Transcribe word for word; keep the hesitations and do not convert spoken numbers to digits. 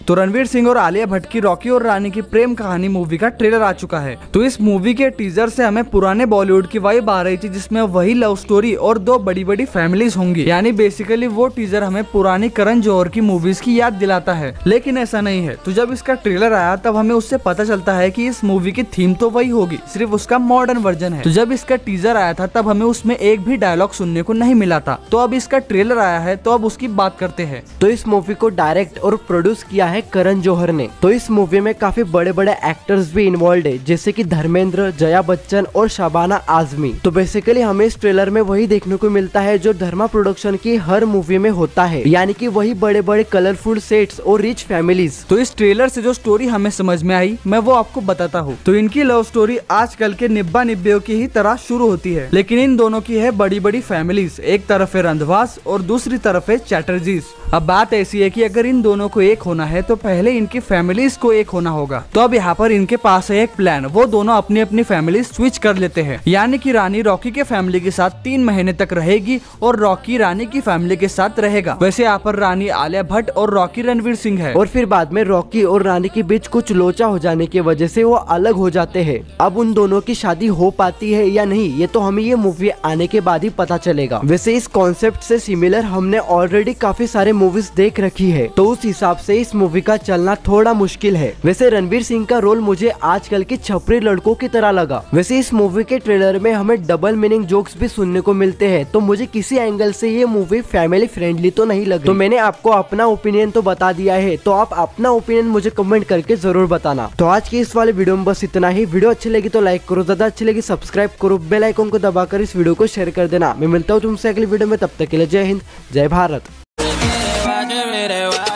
तो रणवीर सिंह और आलिया भट्ट की रॉकी और रानी की प्रेम कहानी मूवी का ट्रेलर आ चुका है। तो इस मूवी के टीजर से हमें पुराने बॉलीवुड की वाइब आ रही थी, जिसमें वही लव स्टोरी और दो बड़ी बड़ी फैमिलीज होंगी। यानी बेसिकली वो टीजर हमें पुरानी करण जौहर की मूवीज की याद दिलाता है, लेकिन ऐसा नहीं है। तो जब इसका ट्रेलर आया तब हमें उससे पता चलता है कि इस मूवी की थीम तो वही होगी, सिर्फ उसका मॉडर्न वर्जन है। तो जब इसका टीजर आया था तब हमें उसमें एक भी डायलॉग सुनने को नहीं मिला था। तो अब इसका ट्रेलर आया है तो अब उसकी बात करते हैं। तो इस मूवी को डायरेक्ट और प्रोड्यूस किया है करण जौहर ने। तो इस मूवी में काफी बड़े बड़े एक्टर्स भी इन्वॉल्व है, जैसे कि धर्मेंद्र, जया बच्चन और शबाना आजमी। तो बेसिकली हमें इस ट्रेलर में वही देखने को मिलता है जो धर्मा प्रोडक्शन की हर मूवी में होता है, यानी कि वही बड़े बड़े कलरफुल सेट्स और रिच फैमिलीज। तो इस ट्रेलर से जो स्टोरी हमें समझ में आई मैं वो आपको बताता हूँ। तो इनकी लव स्टोरी आजकल के निब्बा निब्बियों की ही तरह शुरू होती है, लेकिन इन दोनों की है बड़ी बड़ी फैमिलीज। एक तरफ है रंधवास और दूसरी तरफ है चैटर्जीज। अब बात ऐसी है कि अगर इन दोनों को एक होना है तो पहले इनकी फैमिलीज को एक होना होगा। तो अब यहाँ पर इनके पास है एक प्लान, वो दोनों अपनी अपनी फैमिली स्विच कर लेते हैं। यानी कि रानी रॉकी के फैमिली के साथ तीन महीने तक रहेगी और रॉकी रानी की फैमिली के साथ रहेगा। वैसे यहाँ पर रानी आलिया भट्ट और रॉकी रणवीर सिंह है। और फिर बाद में रॉकी और रानी के बीच कुछ लोचा हो जाने की वजह से वो अलग हो जाते हैं। अब उन दोनों की शादी हो पाती है या नहीं, ये तो हमें ये मूवी आने के बाद ही पता चलेगा। वैसे इस कॉन्सेप्ट से सिमिलर हमने ऑलरेडी काफी सारे मूवीज देख रखी है, तो उस हिसाब से इस मूवी का चलना थोड़ा मुश्किल है। वैसे रणवीर सिंह का रोल मुझे आजकल के छपरी लड़कों की तरह लगा। वैसे इस मूवी के ट्रेलर में हमें डबल मीनिंग जोक्स भी सुनने को मिलते हैं, तो मुझे किसी एंगल से ये मूवी फैमिली फ्रेंडली तो नहीं लगी। तो मैंने आपको अपना ओपिनियन तो बता दिया है, तो आप अपना ओपिनियन मुझे कमेंट करके जरूर बताना। तो आज की इस वाले वीडियो में बस इतना ही। वीडियो अच्छी लगी तो लाइक करो, ज्यादा अच्छी लगी सब्सक्राइब करो, बेल आइकन को दबाकर इस वीडियो को शेयर कर देना। मैं मिलता हूँ तुमसे अगली वीडियो में, तब तक के लिए जय हिंद जय भारत।